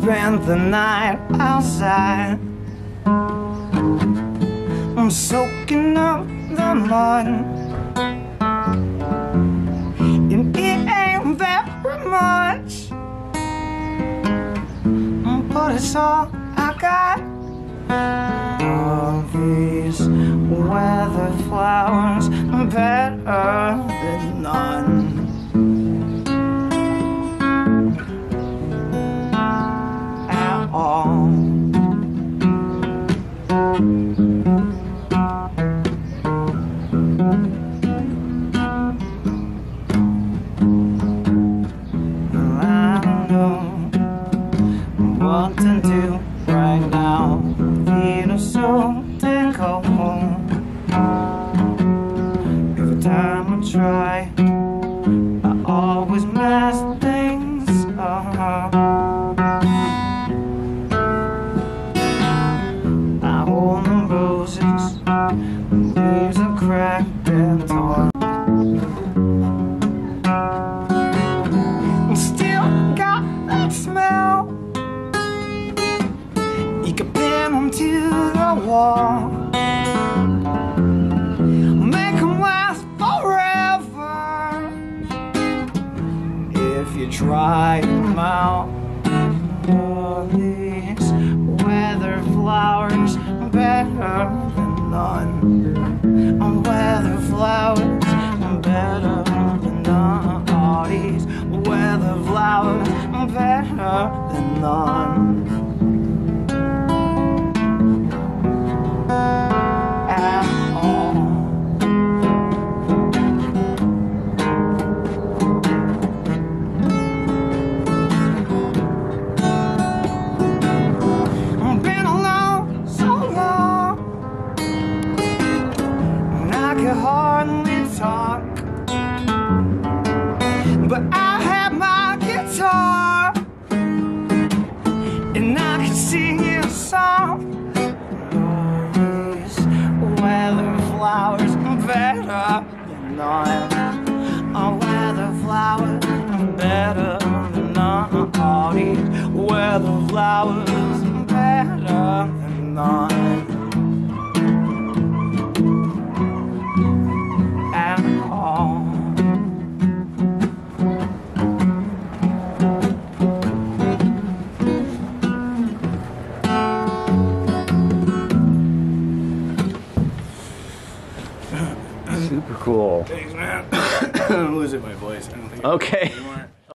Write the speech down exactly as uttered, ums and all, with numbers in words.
spent the night outside. I'm soaking up the mud, and it ain't very much, but it's all I got. All these weather flowers better than none. At all. I don't know what to do right now. Feeling so damn cold. Every time I try, I always mess things up. I hold the roses, the leaves are cracked and torn. Still got that smell. You can pin them to the wall, make them last forever if you try them out. All these weather flowers better than none. All weather flowers better than none. All these weather flowers better than none. I can hardly talk, but I have my guitar, and I can sing you a song. All these weather flowers better than none. All weather flowers better than none. All these weather flowers better than none. Super cool. Thanks, man. I'm losing my voice. I don't think Okay.